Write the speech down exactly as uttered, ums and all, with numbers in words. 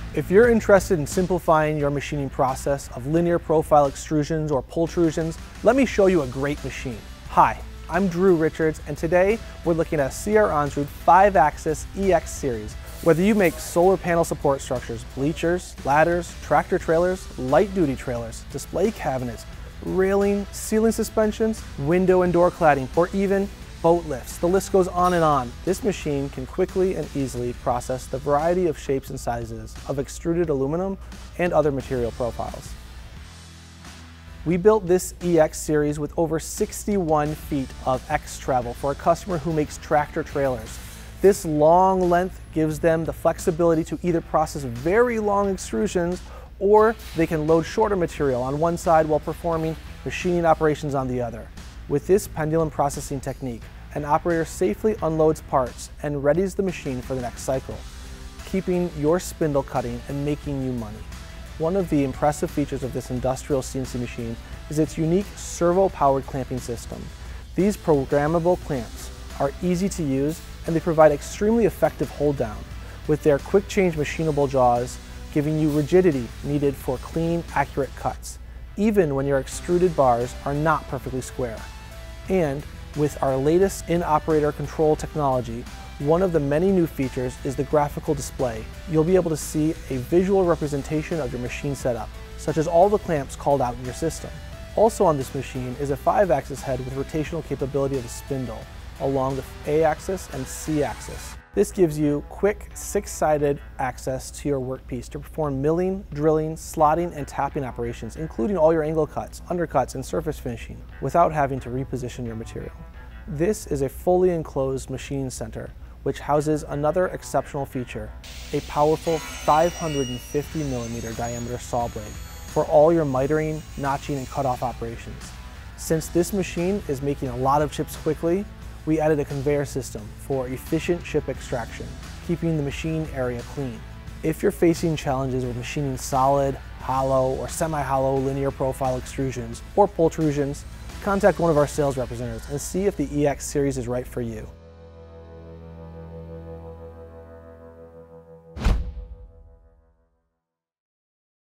If you're interested in simplifying your machining process of linear profile extrusions or pultrusions, let me show you a great machine. Hi, I'm Drew Richards, and today we're looking at a C R Onsrud five axis E X series. Whether you make solar panel support structures, bleachers, ladders, tractor trailers, light duty trailers, display cabinets, railing, ceiling suspensions, window and door cladding, or even boat lifts, the list goes on and on. This machine can quickly and easily process the variety of shapes and sizes of extruded aluminum and other material profiles. We built this E X series with over sixty-one feet of X travel for a customer who makes tractor trailers. This long length gives them the flexibility to either process very long extrusions, or they can load shorter material on one side while performing machining operations on the other. With this pendulum processing technique, an operator safely unloads parts and readies the machine for the next cycle, keeping your spindle cutting and making you money. One of the impressive features of this industrial C N C machine is its unique servo-powered clamping system. These programmable clamps are easy to use, and they provide extremely effective hold down, with their quick change machinable jaws giving you rigidity needed for clean, accurate cuts, even when your extruded bars are not perfectly square. And with our latest in-operator control technology, one of the many new features is the graphical display. You'll be able to see a visual representation of your machine setup, such as all the clamps called out in your system. Also on this machine is a five axis head with rotational capability of the spindle along the A axis and C axis. This gives you quick six-sided access to your workpiece to perform milling, drilling, slotting, and tapping operations, including all your angle cuts, undercuts, and surface finishing, without having to reposition your material. This is a fully enclosed machining center, which houses another exceptional feature, a powerful five hundred fifty millimeter diameter saw blade for all your mitering, notching, and cutoff operations. Since this machine is making a lot of chips quickly, we added a conveyor system for efficient chip extraction, keeping the machine area clean. If you're facing challenges with machining solid, hollow, or semi-hollow linear profile extrusions or pultrusions, contact one of our sales representatives and see if the E X series is right for you.